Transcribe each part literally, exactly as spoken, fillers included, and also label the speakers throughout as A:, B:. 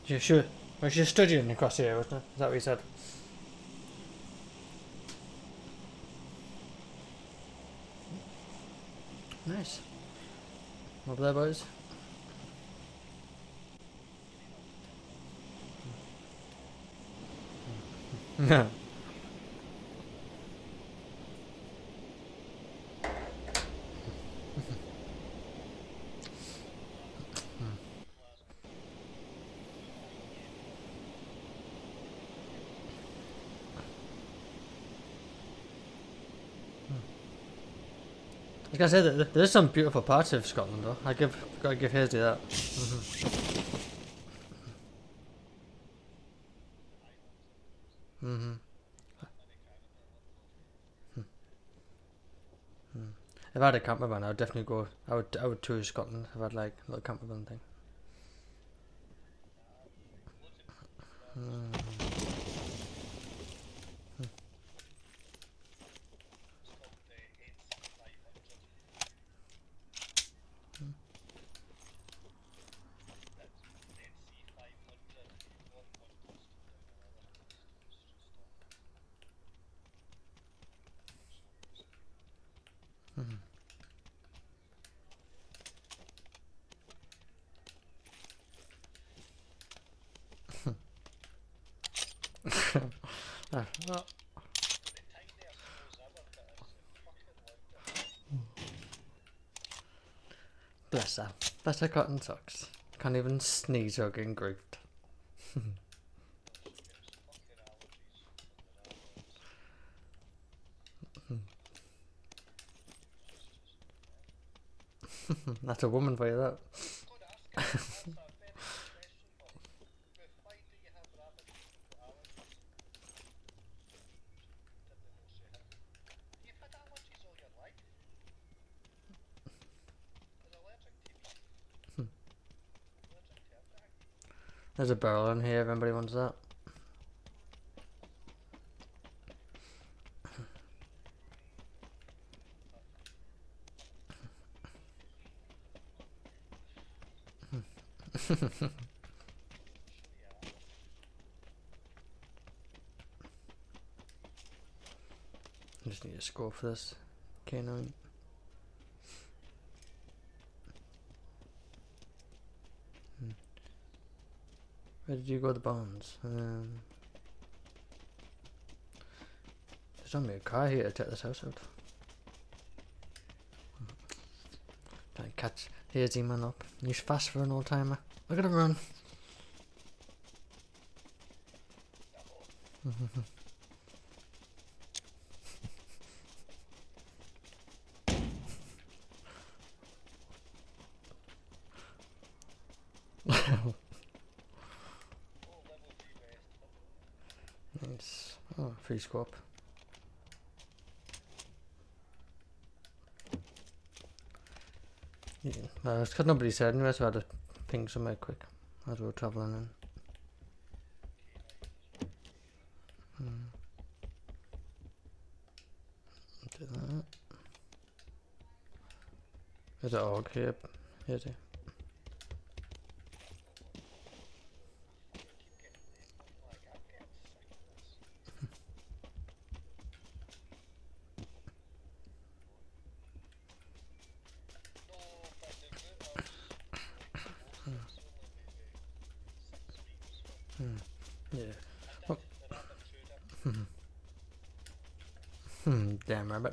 A: You sure? Well, she's studying across here, wasn't it? Is that what you said? Nice. Over there, boys. Yeah. Like I said, there's some beautiful parts of Scotland, though. I give, gotta give Hazy that. Mm-hmm. Mm-hmm. If I had a camper van, I would definitely go. I would, I would tour Scotland if I had like a little camper van thing. Mm. Ah, ah. Bless her. Bless her cotton socks. Can't even sneeze or getting grooved. That's a woman for you, that. There's a barrel in here if anybody wants that. I just need a score for this. K nine. Hmm. Where did you go, the bonds? Um, there's only a car here to take this house out. Trying to catch Hazy man up. He's fast for an old timer. Look at him run. Nice. Oh, free squap. Yeah, uh, it's because nobody said anyway, so I had to ping somewhere quick as we were travelling in. Hmm. Do that. There's an org here. Here's it. Hmm. Yeah. Oh. Hmm. Damn rabbit.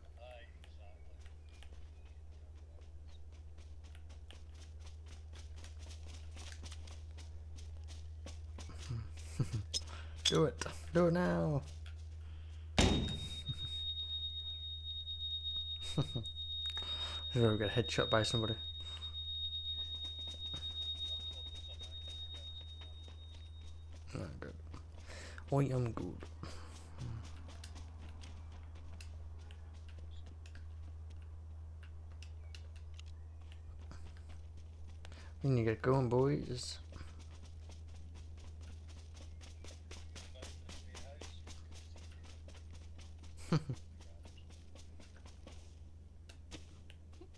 A: Do it. Do it now. I've ever got headshot by somebody. Oh, good. I am good. We need to get going, boys.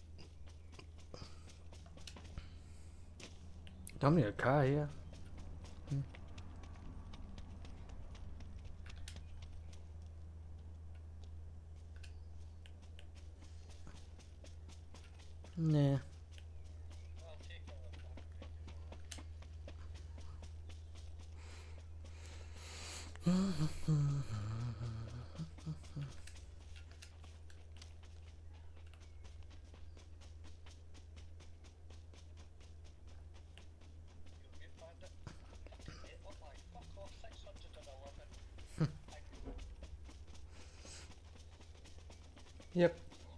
A: Don't need a car here. Nah. Yep.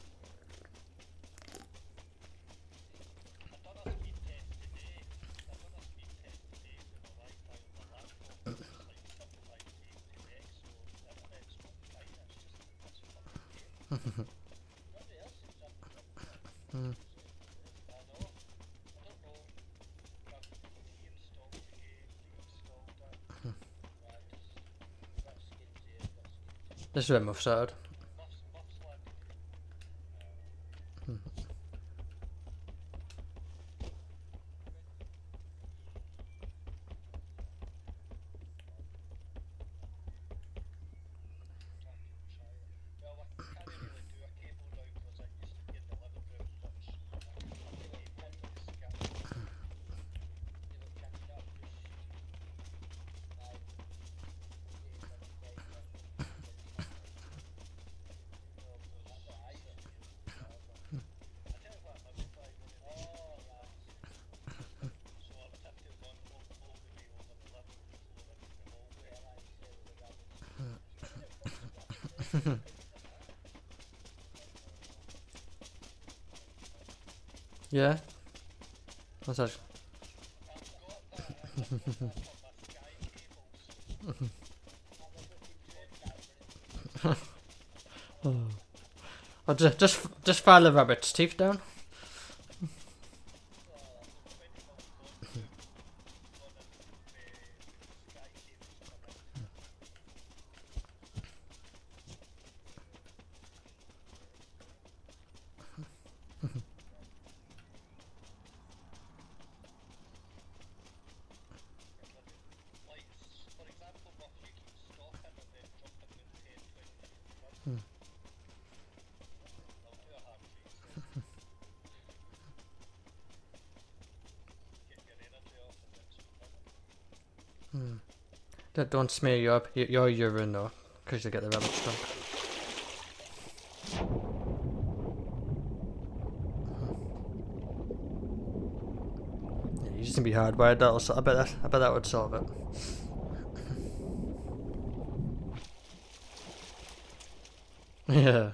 A: Mm. This is a bit much sad. Yeah. What's that? Oh. Oh, just just just file the rabbit's teeth down. Hmm. Don't, don't smear your your urine though, because you get the rabbit stunk. Yeah, you just need to be hardwired. That'll. I bet that. I bet that would solve it. Yeah.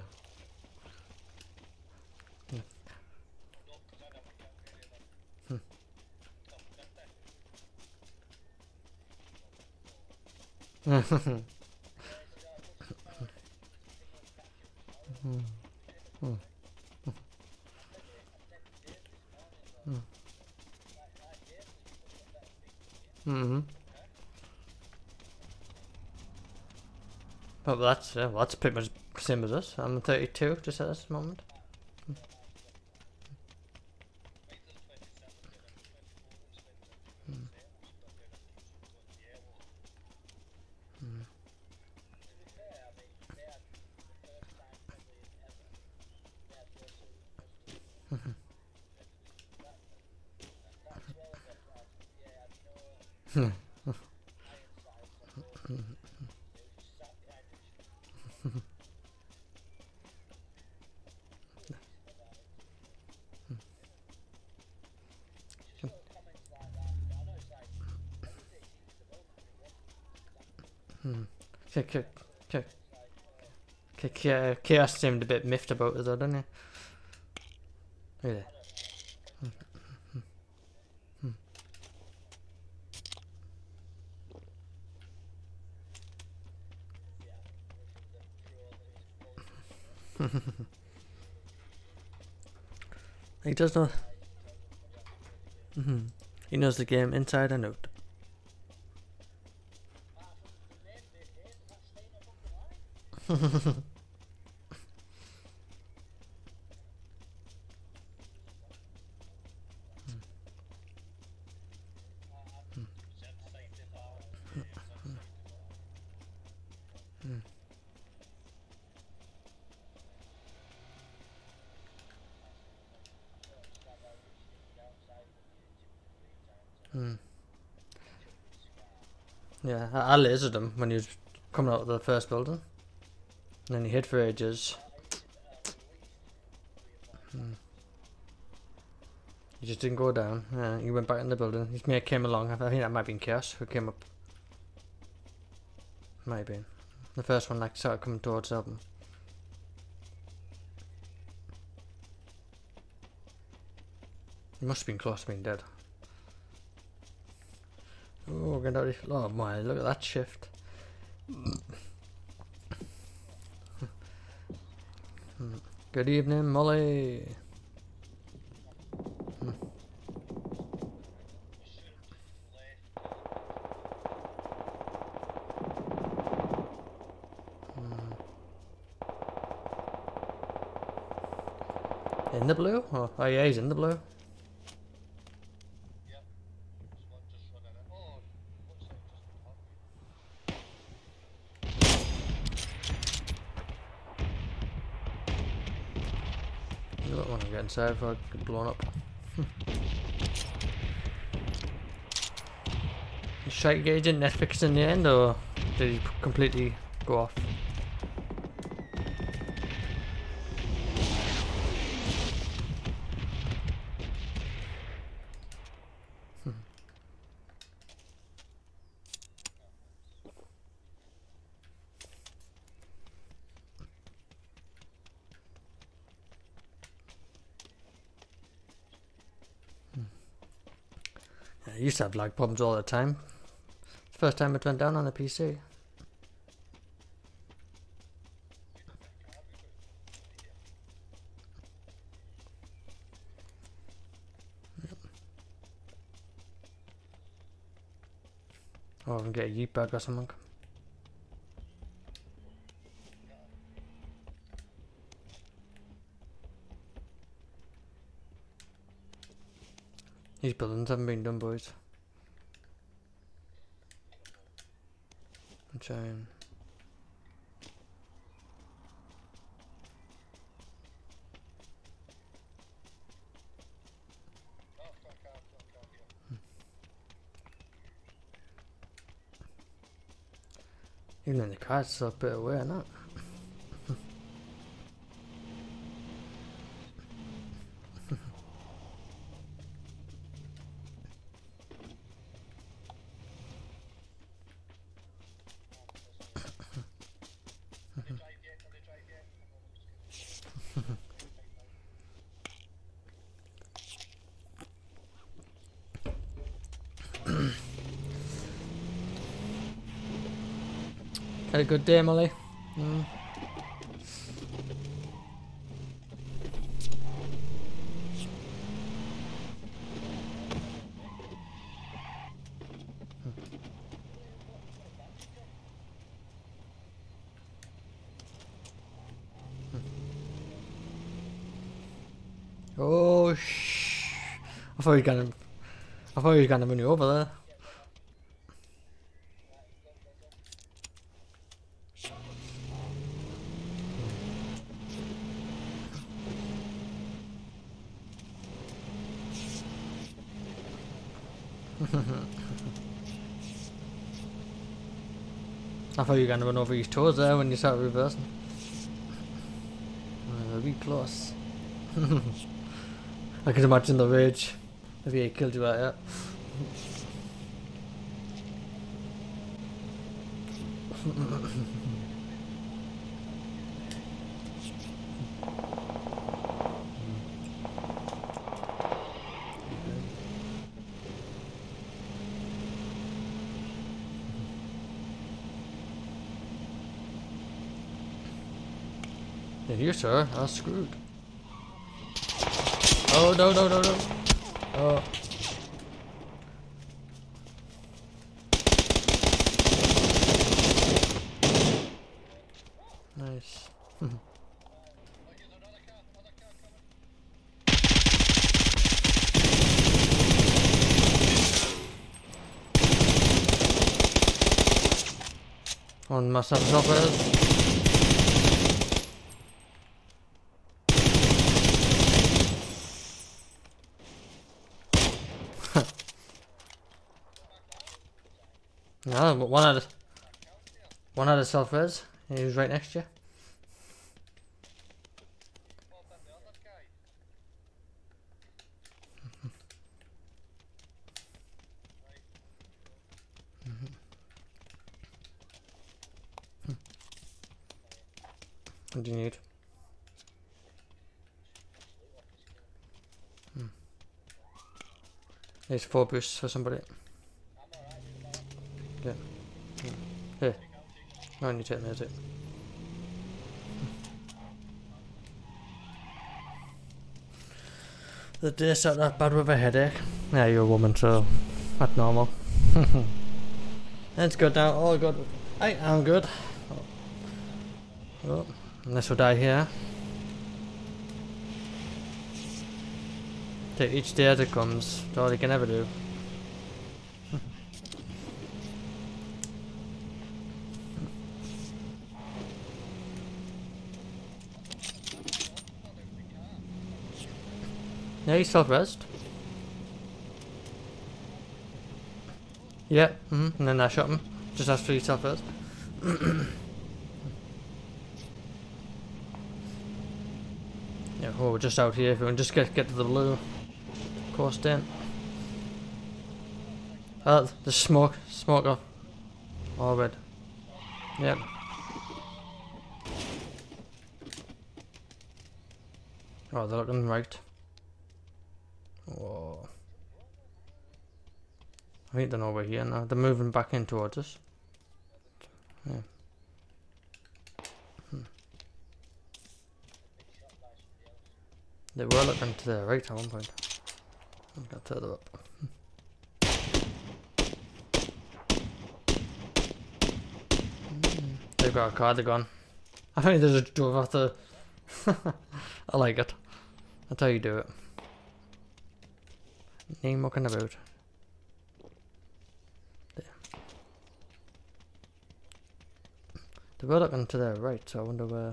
A: Hmm. Mm-hmm. But that's yeah, well, that's pretty much the same as us. I'm thirty-two just at this moment. Okay, okay, okay. Chaos seemed a bit miffed about it though, didn't he? Yeah. He does know. Mm-hmm. He knows the game inside and out. Yeah, I, I lasered him when he was coming out of the first building. And then he hid for ages. Hmm. He just didn't go down. Yeah, he went back in the building. His mate came along. I think that might have been Chaos who came up. Might have been. The first one like started coming towards him. He must have been close to being dead. Oh, get out of here. Oh my, look at that shift. Good evening, Molly. Hmm. Hmm. In the blue? Oh, oh yeah, he's in the blue. You don't want to get inside before I get blown up. Is Strike Gauge in Netflix in the end, or did he completely go off? I used to have lag problems all the time. First time it went down on the P C. Yep. Oh, I can get a yeet bag or something. These buildings haven't been done, boys. I'm trying. Even in the car, it's still a bit away, not. Had a good day, Molly. Mm. Oh shh! I thought he was gonna. I thought he was gonna run you over there. I thought you were gonna run over his toes there when you started reversing. Uh, be close. I can imagine the rage if he killed you like that. Yeah, you sir, I'm screwed. Oh no no no no! Oh. Nice. On must have droppers. No, but one had a, one had a self-res. He was right next to you. What do you need? Hmm. There's four boosts for somebody. Yeah. Hmm. Here. No, you take those. It. The day started that bad with a headache. Yeah, you're a woman, so that's normal. That's good now. All good. I am good. Oh. Oh. Unless we die here. Take each day as it comes. That's all you can ever do. Yeah, he's self-rest. Yeah, mm-hmm. And then I shot him. Just ask for your self-rest. Yeah, oh, we're just out here. If we can just get get to the blue coast in. Oh, the smoke, smoke off. All red. Yep. Oh, they're looking right. Whoa. I think they're over here now. They're moving back in towards us. Yeah. Hmm. They were looking to the right at one point. I've got further up. They've got a car, they're gone. I think they just drove off the... I like it. That's how you do it. Ain't mucking about. There. They were looking to their right, so I wonder where...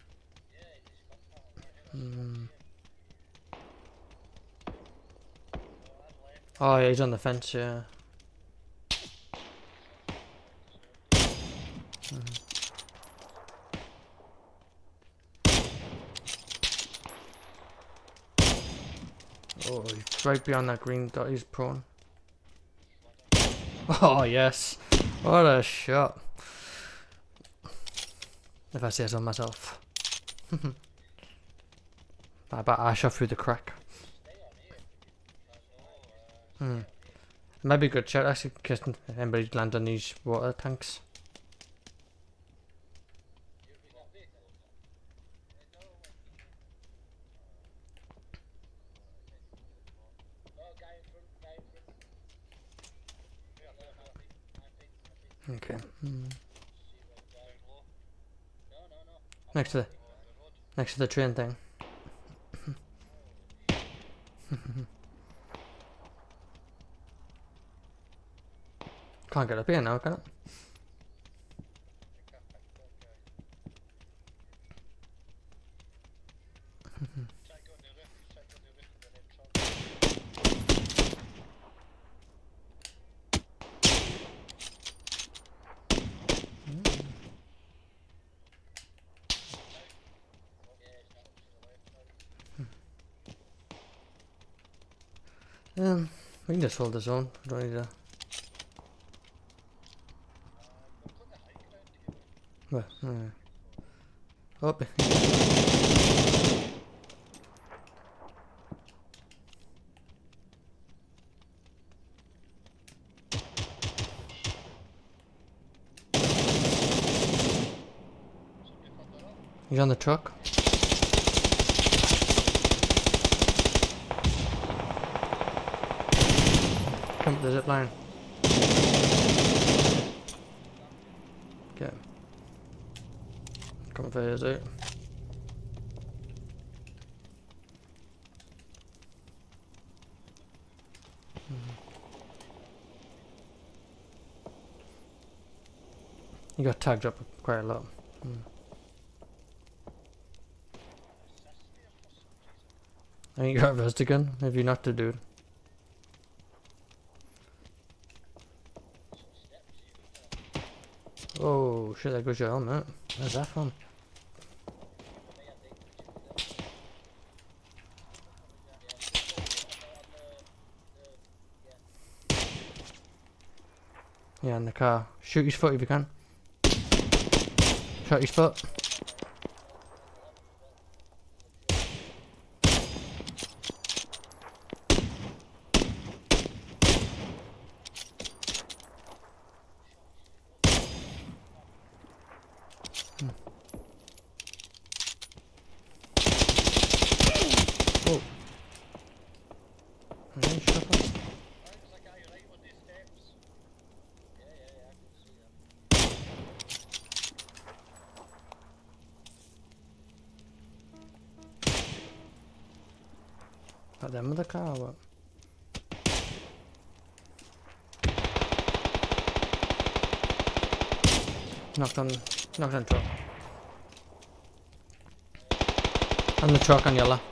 A: Hmm. Oh yeah, he's on the fence, yeah. Mm-hmm. Oh, he's right beyond that green dot, he's prone. Oh yes, what a shot. If I say so myself. I bet I shot through the crack. Hmm. It might be a good shot actually, because anybody land on these water tanks. Okay. Hmm. Next to the next to the train thing. Can't get up here now, can it? Um, we can just hold the zone. We don't need to. Well, alright. Oh. He's on the truck. Come up the zip line. Okay. Come for his out. You got tagged up quite a lot. Hmm. I think you got rest again, if you knocked the dude. shit, there goes your helmet. Where's that from? Yeah, in the car. Shoot his foot if you can. Shot his foot. Hmm. Oh. Yeah, shot him. At them with the car or what? Knocked on, knocked on truck. On the truck on yellow.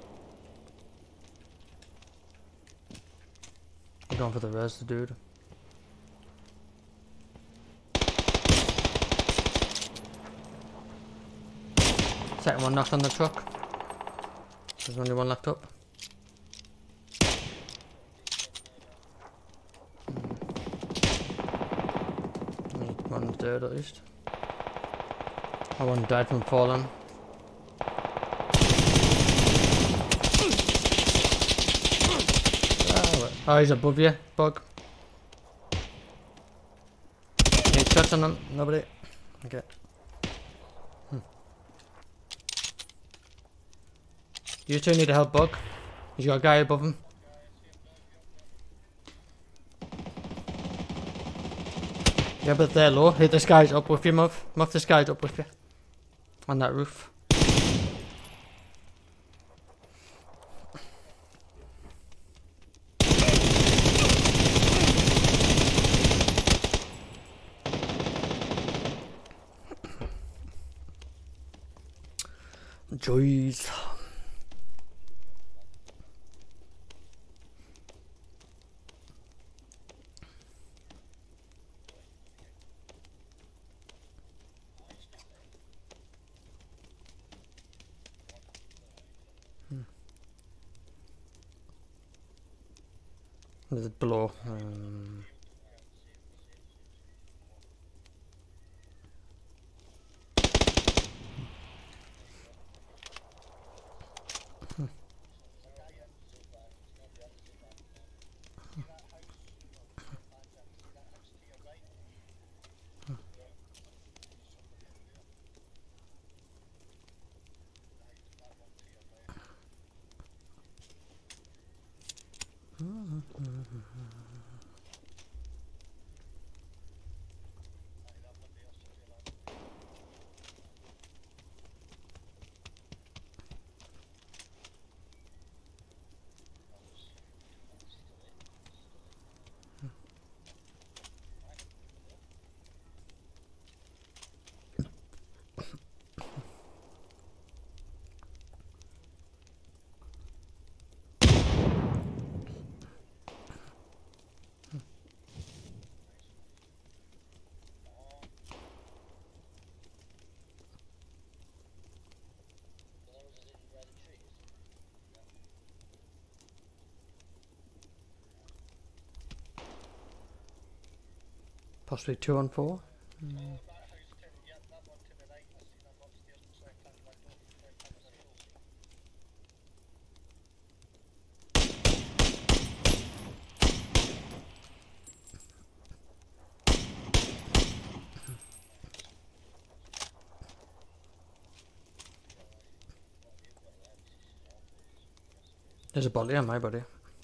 A: I'm going for the res, the dude. Second one knocked on the truck. There's only one left up. One's dead at least. Oh, one died from falling. Oh, oh, he's above you, bug. Any shots on him? Nobody? Okay. Hmm. You two need to help bug. He's got a guy above him. Yeah, but they're low. Hit this guy's up with you, Muff. Muff, this guy's up with you. On that roof. Joys. There's it below. Um, Possibly two on four. Mm. There's a body on my body.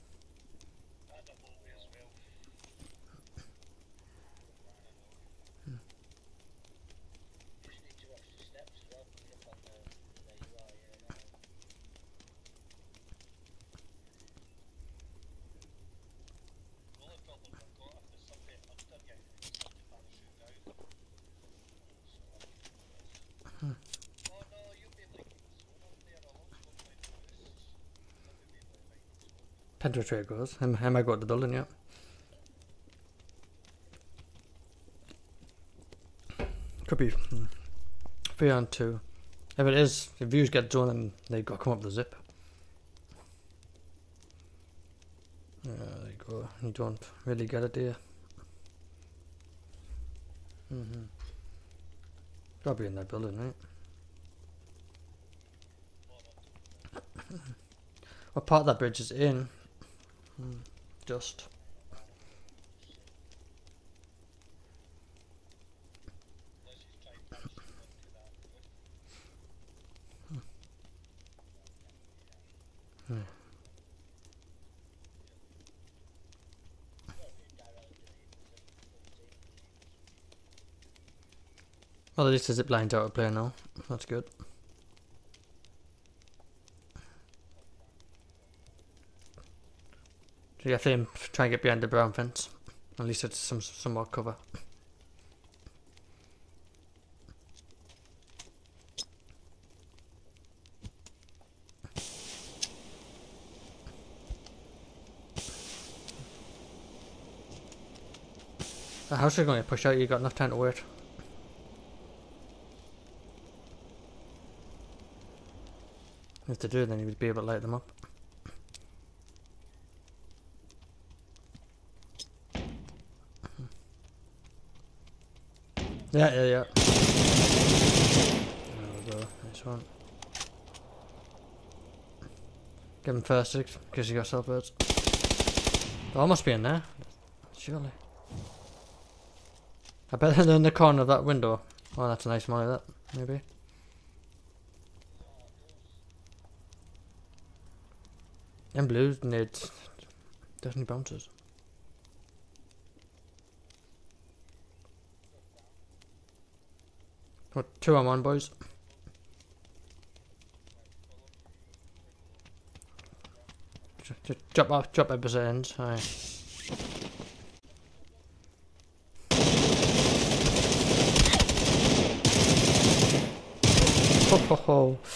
A: Depends which way it goes. I, I might go to the building, yeah. Could be mm, three on two. If it is, if views get done, then they got to come up with a zip. Yeah, there you go. You don't really get it, do you? Mm-hmm. Gotta be in that building, right? What part of that bridge is in? Mm, just. Hmm. Well, at least the zip line's out of play now. That's good. So you have to try and get behind the brown fence. At least it's some some more cover. The house is going to push out. You got enough time to wait. If they do, then you would be able to light them up. Yeah, yeah, yeah. There we go. Nice one. Give him first, because you got cell birds. Oh, must be in there. Surely. I bet they're in the corner of that window. Oh, that's a nice molly, that, maybe. And blues need definitely bounces. What, two on one, boys? Just drop off, drop opposite ends. Aye. Ho ho ho.